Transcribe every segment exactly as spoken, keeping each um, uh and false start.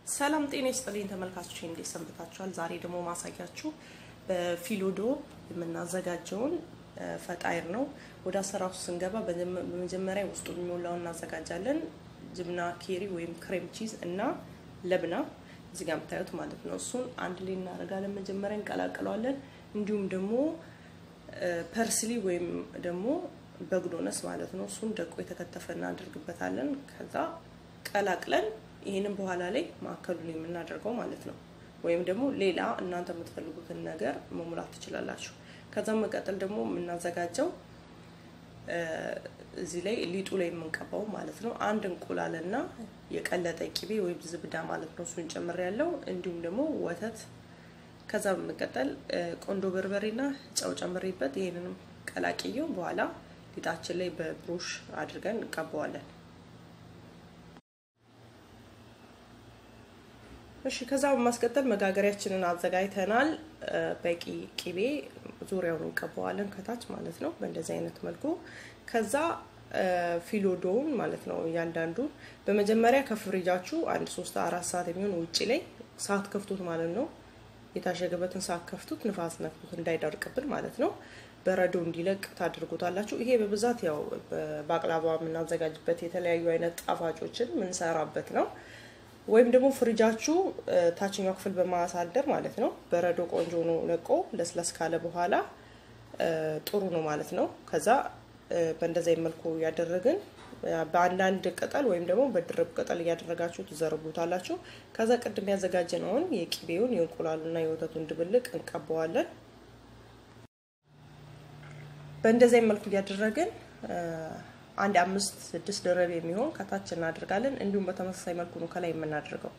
ሰላም ጤና ይስጥልኝ ተመልካቾች እንዴት ሰንብታችኋል? ዛሬ ደግሞ ማሳያችሁ በፊሎዶ የምናዘጋጀውን ፈጣይር ነው። ወደ አሰራሩ ስንገባ በመጀመሪያ ውስጡ የሚሞላውን እናዘጋጃለን። ጅብና ኬሪ ወይም ክሬም ቺዝ እና ለብና እዚህ ጋር የምታዩት ማለት ነው። እሱን አንድ ላይ እናደርጋለን። መጀመሪያ እንቀላቅለዋለን። እንዲሁም ደግሞ ፐርስሊ ወይም ደግሞ በግዶነስ ማለት ነው። እሱን ደቆ የተከተፈ እናደርግበታለን። ከዛ ቀላቅለን ይሄንን በኋላ ላይ ማከሉ ላይ የምናደርገው ማለት ነው። ወይም ደግሞ ሌላ እናንተ የምትፈልጉትን ነገር መሙላት ትችላላችሁ። ከዛ መቀጠል ደግሞ የምናዘጋጀው እዚህ ላይ ሊጡ ላይ የምንቀባው ማለት ነው። አንድ እንቁላልና የቀለጠ ቂቤ ወይም ዝብዳ ማለት ነው። እሱን ጨምር ያለው እንዲሁም ደግሞ ወተት። ከዛ በመቀጠል ቆንዶ በርበሬና ጨው ጨምሬበት ይሄንንም ቀላቅየው በኋላ ሊጣችን ላይ በብሩሽ አድርገን እንቀባዋለን። እሺ ከዛ በማስቀጠል መጋገሪያችንን አዘጋጅተናል። በቂ ቂቤ ዙሪያውን እንቀባዋለን ከታች ማለት ነው በእንደዚህ አይነት መልኩ። ከዛ ፊሎዶውን ማለት ነው ያንዳንዱ በመጀመሪያ ከፍሪጃችሁ አንድ ሶስት አራት ሰዓት የሚሆን ውጪ ላይ ሰዓት ከፍቱት ማለት ነው። የታሸገበትን ሰዓት ከፍቱት ንፋስ ነክቱት እንዳይደርቅብን ማለት ነው። በረዶ እንዲለቅ ታድርጉታላችሁ። ይሄ በብዛት ያው ባቅላባ የምናዘጋጅበት የተለያዩ አይነት ጣፋጮችን ምን ሰራበት ነው። ወይም ደግሞ ፍሪጃችሁ ታችኛው ክፍል በማሳደር ማለት ነው በረዶ ቆንጆ ነው ለቆ ለስለስ ካለ በኋላ ጥሩ ነው ማለት ነው። ከዛ በእንደዚህ መልኩ ያደረግን በአንዳንድ ቅጠል ወይም ደግሞ በድርብ ቅጠል ያደረጋችሁ ትዘርቡታላችሁ። ከዛ ቅድም ያዘጋጀነውን የቂቤውን የእንቁላሉና የወተቱን ድብልቅ እንቀባዋለን። በእንደዚህ መልኩ ያደረግን አንድ አምስት ስድስት ደረብ የሚሆን ከታች እናደርጋለን። እንዲሁም በተመሳሳይ መልኩ ነው ከላይ የምናደርገው።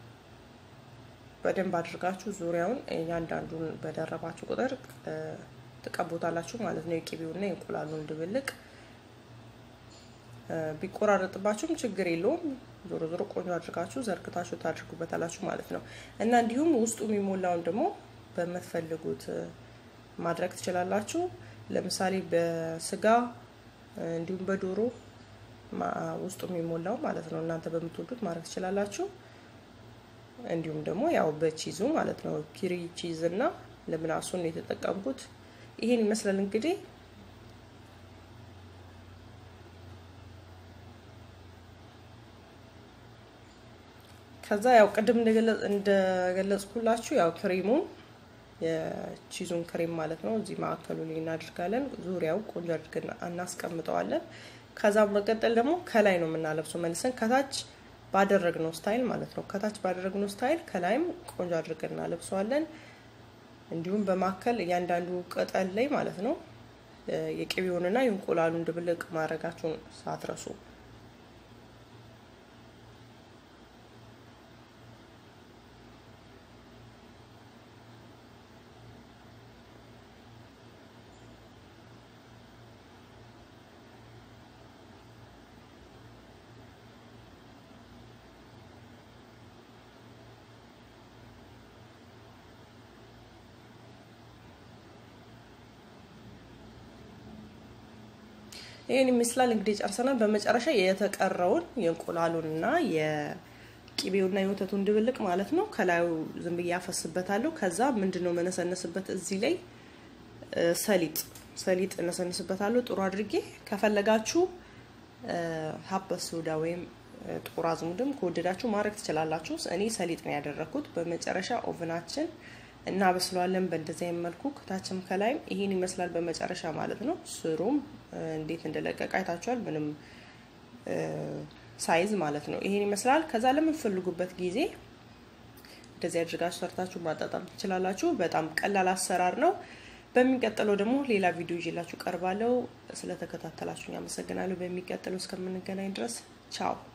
በደንብ አድርጋችሁ ዙሪያውን ያንዳንዱን በደረባችሁ ቁጥር ተቀቡታላችሁ ማለት ነው። የቂቤውና የእንቁላሉን ድብልቅ ቢቆራረጥባችሁም ችግር የለውም። ዞሮ ዞሮ ቆንጆ አድርጋችሁ ዘርግታችሁ ታድርጉበታላችሁ ማለት ነው። እና እንዲሁም ውስጡ የሚሞላውን ደግሞ በመፈልጉት ማድረግ ትችላላችሁ። ለምሳሌ በስጋ እንዲሁም በዶሮ ውስጡ የሚሞላው ማለት ነው እናንተ በምትወዱት ማድረግ ትችላላችሁ። እንዲሁም ደግሞ ያው በቺዙ ማለት ነው ኪሪ ቺዝ እና ለምናሱን የተጠቀምኩት ይሄን ይመስላል እንግዲህ። ከዛ ያው ቅድም እንደገለጽኩላችሁ ያው ክሬሙን የቺዙን ክሬም ማለት ነው እዚህ ማከሉ ላይ እናደርጋለን። ዙሪያው ቆንጆ አድርገን እናስቀምጠዋለን። ከዛ በመቀጠል ደግሞ ከላይ ነው የምናለብሰው መልሰን ከታች ባደረግነው ስታይል ማለት ነው። ከታች ባደረግነው ስታይል ከላይም ቆንጆ አድርገን እናለብሰዋለን። እንዲሁም በማከል ያንዳንዱ ቅጠል ላይ ማለት ነው የቂቤውንና የእንቁላሉን ድብልቅ ማድረጋችሁን ሳትረሱ። ይሄን ይመስላል እንግዲህ ጨርሰናል። በመጨረሻ የተቀረውን የእንቁላሉንና የቂቤውና የወተቱን ድብልቅ ማለት ነው ከላዩ ዝም ብዬ አፈስበታለሁ። ከዛ ምንድነው መነሰነስበት እዚህ ላይ ሰሊጥ ሰሊጥ እነሰንስበታለሁ ጥሩ አድርጌ። ከፈለጋችሁ ሀበ ሶዳ ወይም ጥቁር አዝሙድም ከወደዳችሁ ማድረግ ትችላላችሁ። እኔ ሰሊጥ ነው ያደረኩት። በመጨረሻ ኦቨናችን እናበስለዋለን በእንደዚህ መልኩ ከታችም ከላይም ይሄን ይመስላል በመጨረሻ ማለት ነው። ስሩም እንዴት እንደለቀቀ አይታችኋል። ምንም ሳይዝ ማለት ነው ይሄን ይመስላል። ከዛ ለምትፈልጉበት ጊዜ እንደዚህ አድርጋችሁ ሰርታችሁ ማጣጣም ትችላላችሁ። በጣም ቀላል አሰራር ነው። በሚቀጥለው ደግሞ ሌላ ቪዲዮ ይዤላችሁ ቀርባለሁ። ስለተከታተላችሁኝ አመሰግናለሁ። በሚቀጥለው እስከምንገናኝ ድረስ ቻው።